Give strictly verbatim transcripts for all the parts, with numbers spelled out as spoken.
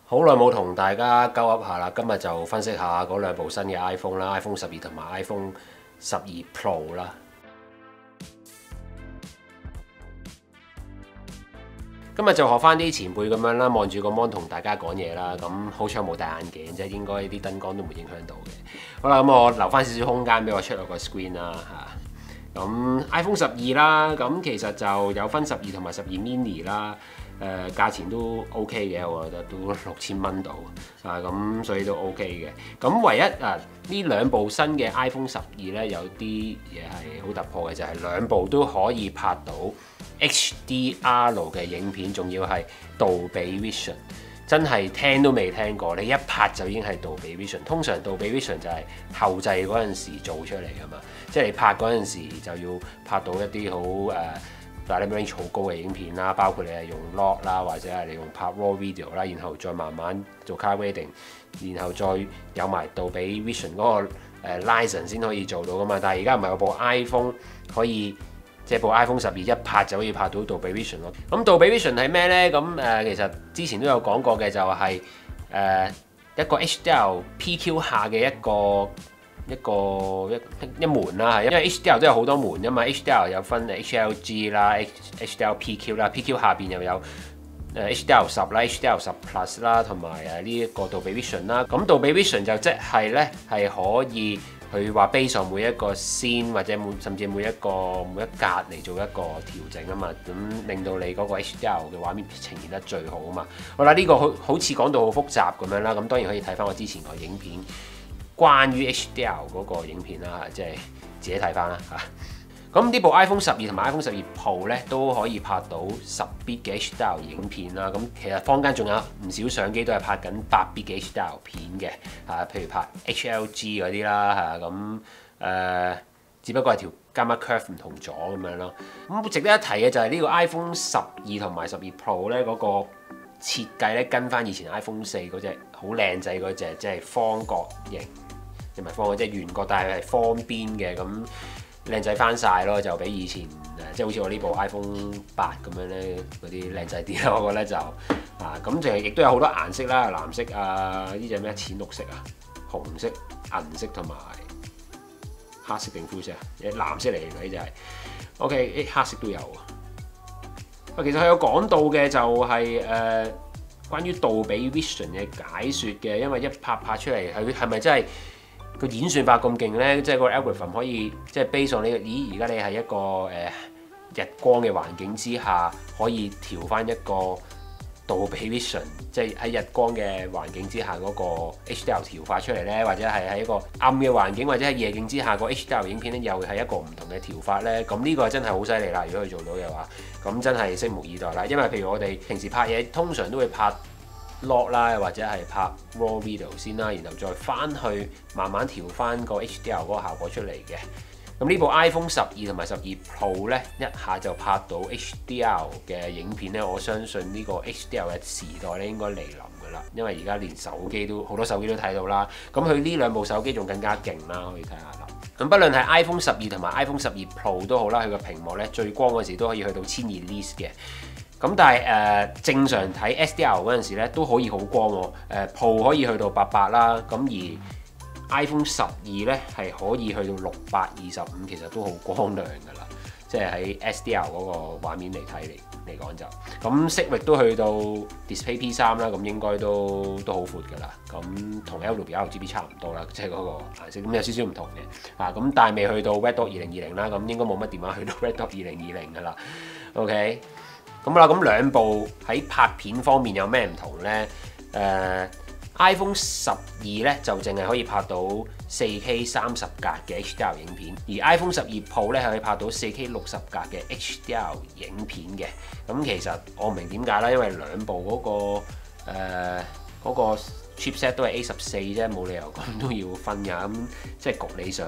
好耐冇同大家鳩噏下啦，今日就分析下嗰兩部新嘅 iPhone 啦，iPhone 十二同埋 iPhone 十二 Pro 啦。今日就學翻啲前輩咁樣啦，望住個 mon 同大家講嘢啦。咁好彩冇戴眼鏡啫，應該啲燈光都唔會影響到嘅。好啦，咁我留翻少少空間俾我出我個 screen 啦嚇。咁 iPhone 十二啦，咁其實就有分十二同埋十二 mini 啦。誒、呃、價錢都 OK 嘅，我覺得都六千蚊到啊，咁所以都 OK 嘅。咁唯一啊呢兩部新嘅 iPhone 十二咧，有啲嘢係好突破嘅，就係、是、兩部都可以拍到 H D R 嘅影片，仲要係杜比 Vision， 真係聽都未聽過。你一拍就已經係杜比 Vision， 通常杜比 Vision 就係後製嗰陣時做出嚟㗎嘛，即係你拍嗰陣時就要拍到一啲好誒。呃但係你 range 好高嘅影片啦，包括你係用 log 啦，或者係你用拍 raw video 啦，然後再慢慢做 color grading，然後再有埋杜比 Vision 嗰個誒 license 先可以做到噶嘛。但係而家唔係有部 iPhone 可以，即係部 iPhone 十二一拍就可以拍到杜比 Vision 咯。咁杜比 Vision 係咩咧？咁誒、呃、其實之前都有講過嘅，就係、是、誒、呃、一個 H D R P Q 下嘅一個。一個一一門啦，因為 H D R 都有好多門㗎嘛 ，H D R 有分 H L G 啦、H D R P Q 啦 ，P Q 下邊又有誒 H D R 十啦、H D R 十 Plus 啦，同埋誒呢一個杜比 Vision 啦。咁杜比 Vision 就即係咧係可以佢話 base on每一個 scene 或者每甚至每一個每一格嚟做一個調整啊嘛，咁令到你嗰個 H D R 嘅畫面呈現得最好啊嘛。好啦，呢、這個好好似講到好複雜咁樣啦，咁當然可以睇翻我之前個影片。關於 H D R 嗰個影片啦，即係自己睇翻啦嚇。咁呢部 iPhone 十二同埋 iPhone 十二 Pro 咧都可以拍到十 bit 嘅 H D R 影片啦。咁其實坊間仲有唔少相機都係拍緊八 bit 嘅 H D R 片嘅嚇，譬如拍 H L G 嗰啲啦嚇。咁誒，只不過係條 Gamma Curve 唔同咗咁樣咯。咁值得一提嘅就係呢個 iPhone 十二同埋十二 Pro 咧嗰個設計咧，跟翻以前 iPhone 四嗰隻好靚仔嗰隻，即係方角形。唔係方嘅，即係圓角，但係係方邊嘅，咁靚仔翻晒咯，就比以前誒，即係好似我呢部 iPhone 八咁樣咧，嗰啲靚仔啲咯，我覺得就啊，咁就亦都有好多顏色啦，藍色啊，呢隻咩淺綠色啊，紅色、銀色同埋黑色定灰色啊，藍色嚟嘅呢隻係 OK， 黑色都有啊。其實佢有講到嘅就係、是、誒、呃、關於杜比 Vision 嘅解説嘅，因為一拍拍出嚟，佢係咪真係？個演算法咁勁咧，即係個 algorithm 可以即係 base on 呢個，咦？而家你係一個誒、呃、日光嘅環境之下，可以調翻一個杜比 Vision， 即係喺日光嘅環境之下嗰個 H D R 調發出嚟咧，或者係喺一個暗嘅環境或者喺夜景之下個 H D R 影片咧，又係一個唔同嘅調發咧。咁呢個真係好犀利啦！如果佢做到嘅話，咁真係拭目以待啦。因為譬如我哋平時拍嘢，通常都會拍log 啦，或者係拍 raw video 先啦，然後再翻去慢慢調翻個 H D R 嗰個效果出嚟嘅。咁呢部 iPhone 十二同埋十二 Pro 咧，一下就拍到 H D R 嘅影片咧，我相信呢個 H D R 嘅時代咧應該嚟臨㗎啦。因為而家連手機都好多手機都睇到啦，咁佢呢兩部手機仲更加勁啦，可以睇下啦。咁不論係 iPhone 十二同埋 iPhone 十二 Pro 都好啦，佢個屏幕咧最光嗰時都可以去到千二 nits 嘅。咁但係誒、呃、正常睇 S D R 嗰陣時咧都可以好光喎，誒、呃、Pro 可以去到八百啦，咁而 iPhone 十二咧係可以去到六百二十五，其實都好光亮㗎啦，即係喺 S D R 嗰個畫面嚟睇嚟嚟講就，咁色域都去到 Display P 三啦，咁應該都都好闊㗎啦，咁同 L W R G B 差唔多啦，即係嗰個顏色，咁有少少唔同嘅，啊咁但係未去到 Red Dot 二零二零啦，咁應該冇乜電話去到 Red Dot 二零二零㗎啦 ，OK。咁啦，咁兩部喺拍片方面有咩唔同咧？誒、呃、iPhone 十二咧就淨係可以拍到四 K 三十格嘅 H D R 影片，而 iPhone 十二 Pro 咧係可以拍到四 K 六十格嘅 H D R 影片嘅。咁其實我唔明點解啦，因為兩部嗰、嗰個誒嗰、呃嗰個 chipset 都係 A 十四啫，冇理由咁都要分㗎。咁即係焗你上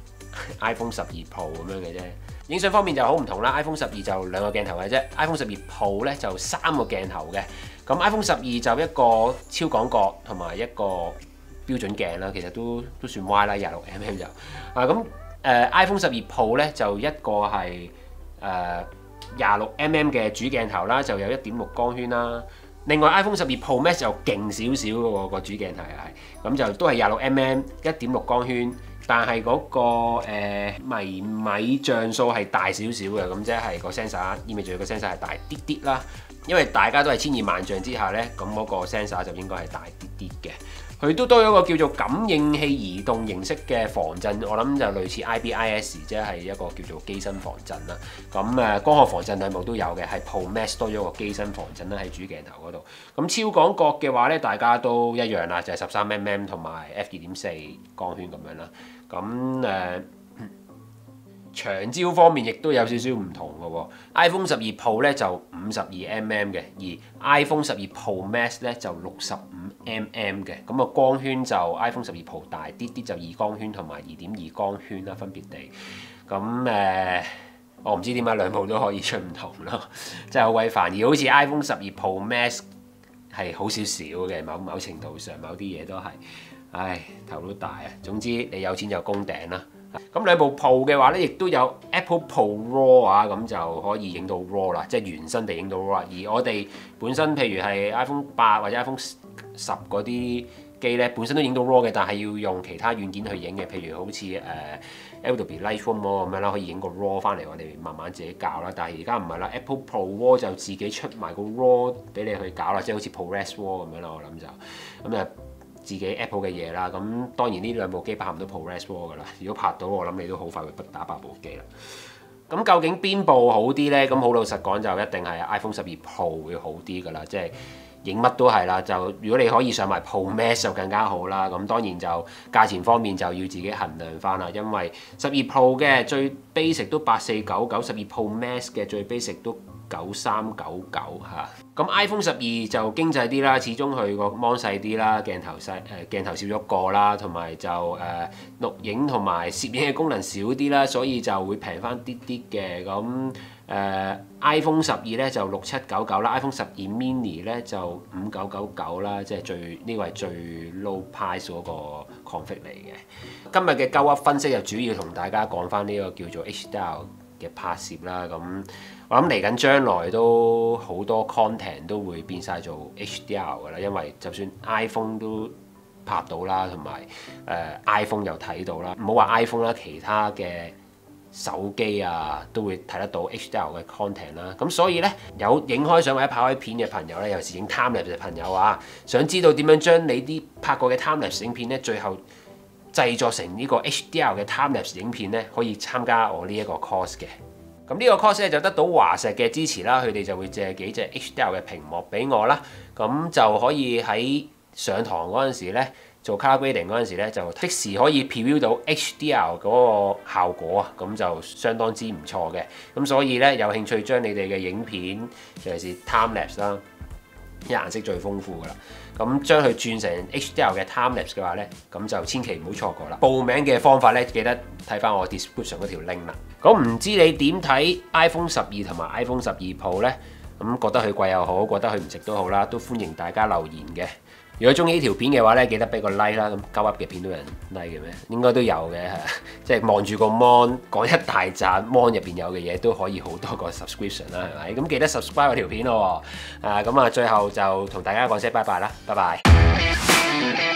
iPhone 十二 Pro 咁樣嘅啫。影相方面就好唔同啦 ，iPhone 十二就兩個鏡頭嘅啫 ，iPhone 十二 Pro 咧就三個鏡頭嘅。咁 iPhone 十二就一個超廣角同埋一個標準鏡啦，其實都都算 wide 啦，廿六 mm 就。啊咁誒 iPhone 十二 Pro 咧就一個係誒廿六 mm 嘅主鏡頭啦，就有一點六光圈啦。 另外 iPhone 十二 Pro Max 就勁少少嘅喎，個主鏡頭係，咁就都係廿六 mm 一點六光圈，但係嗰、那個誒、呃、微米像素係大少少嘅，咁即係個 sensor 意味住個 sensor 係大啲啲啦。因為大家都係千二萬像之下呢，咁嗰個 sensor 就應該係大啲啲嘅。佢都多咗個叫做感應器移動形式嘅防震，我諗就類似 I B I S， 即係一個叫做機身防震啦。咁誒光學防震兩部都有嘅，係 Pro Max 多咗個機身防震啦喺主鏡頭嗰度。咁超廣角嘅話咧，大家都一樣啦，就係十三 mm 同埋 F 二點四光圈咁樣啦。咁誒。呃長焦方面亦都有少少唔同嘅喎 ，iPhone 十二 Pro 咧就五十二 mm 嘅，而 iPhone 十二 Pro Max 咧就六十五 mm 嘅，咁啊光圈就 iPhone 十二 Pro 大啲啲，就二光圈同埋二點二光圈啦，分別地。咁誒、呃，我唔知點解兩部都可以出唔同咯，真係好鬼煩。而好似 iPhone 十二 Pro Max 係好少少嘅，某某程度上某啲嘢都係，唉頭都大啊。總之你有錢就攻頂啦。咁兩部 Pro 嘅話咧，亦都有 Apple Pro RAW 啊，咁就可以影到 RAW 啦，即係原生地影到 RAW。而我哋本身譬如係 iPhone 八或者 iPhone 十嗰啲機咧，本身都影到 RAW 嘅，但係要用其他軟件去影嘅，譬如好似誒 Adobe Lightroom 咁樣啦，可以影個 RAW 翻嚟，我哋慢慢自己校啦。但係而家唔係啦 ，Apple Pro RAW 就自己出埋個 RAW 俾你去搞啦，即係好似 ProRes RAW 咁樣啦，我諗就咁誒。自己 Apple 嘅嘢啦，咁當然呢兩部機包含到 ProRes RAW 噶啦。如果拍到，我諗你都好快會不打八部機啦。咁究竟邊部好啲呢？咁好老實講，就一定係 iPhone 十二 Pro 會好啲噶啦，即係影乜都係啦。就如果你可以上埋 Pro Max 就更加好啦。咁當然就價錢方面就要自己衡量翻啦，因為十二 Pro 嘅最 basic 都八四九九，十二 Pro Max 嘅最 basic 都九三九九嚇。咁 iPhone 十二就經濟啲啦，始終佢個 mon 細啲啦，鏡頭細誒、呃、鏡頭少咗個啦，同埋就誒、呃、錄影同埋攝影嘅功能少啲啦，所以就會平翻啲啲嘅。咁誒、呃、iPhone 十二咧就六七九九啦 ，iPhone 十二 mini 咧就五九九九啦，即係最呢個係最 low price 嗰個 config 嚟嘅。今日嘅鳩噏分析就主要同大家講翻呢個叫做 H D R 嘅拍攝啦，咁我諗嚟緊將來都好多 content 都會變晒做 H D R 噶啦，因為就算 iPhone 都拍到啦，同埋誒 iPhone 又睇到啦，唔好話 iPhone 啦，其他嘅手機啊都會睇得到 H D R 嘅 content 啦。咁所以呢，有影開相或者拍開片嘅朋友呢，尤其是影 timelapse 嘅朋友啊，想知道點樣將你啲拍過嘅 timelapse 影片呢，最後製作成呢個 H D R 嘅 timelapse 影片咧，可以參加我呢一個 course 嘅。咁呢個 course 咧就得到華碩嘅支持啦，佢哋就會借幾隻 H D R 嘅屏幕俾我啦，咁就可以喺上堂嗰陣時咧做 color grading 嗰陣時咧，就即時可以 preview 到 H D R 嗰個效果啊，咁就相當之唔錯嘅。咁所以咧有興趣將你哋嘅影片，尤其是 timelapse 啦，因為顏色最豐富噶啦，咁將佢轉成 H D R 嘅 timelapse 嘅話咧，咁就千祈唔好錯過啦。報名嘅方法咧，記得睇翻我 description 嗰條 link 啦。咁唔知你點睇 iPhone 十二同埋 iPhone 十二 Pro 咧？咁覺得佢貴又好，覺得佢唔值都好啦，都歡迎大家留言嘅。如果中意呢條片嘅話咧，記得俾個 like 啦。咁鳩噏嘅片都有人 like 嘅咩？應該都有嘅，即係望住個 mon 講一大紮 mon 入邊有嘅嘢，都可以好多個 subscription 啦，係咪？咁記得 subscribe 我條片咯。啊，咁啊，最後就同大家講聲拜拜啦，拜拜。